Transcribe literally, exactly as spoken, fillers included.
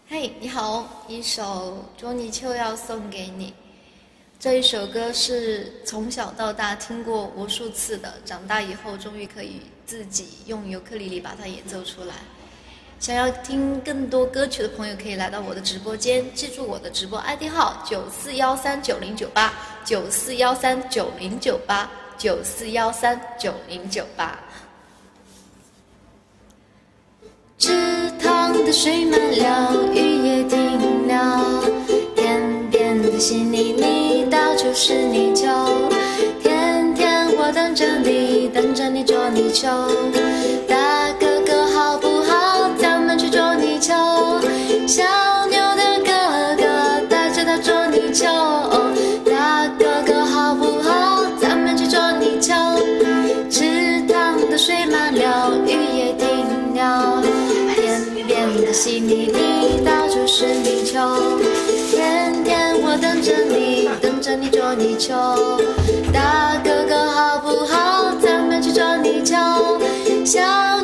嘿，你好，一首捉泥鳅要送给你。这一首歌是从小到大听过无数次的，长大以后终于可以自己用尤克里里把它演奏出来。想要听更多歌曲的朋友可以来到我的直播间，记住我的直播 I D 号九四一三九零九八九四一三九零九八九四一三九零九八。池塘的水满了，雨也停了，天边的细泥泥到处是泥鳅，天天我等着你，等着你捉泥鳅。大哥哥好不好？咱们去捉泥鳅。小牛的哥哥带着它捉泥鳅。大哥哥好不好？咱们去捉泥鳅。池塘的水满了，雨也停了，天边的细泥泥到处是泥鳅，天天我等着你，等着你捉泥鳅。大哥哥好不好？咱们去捉泥鳅。小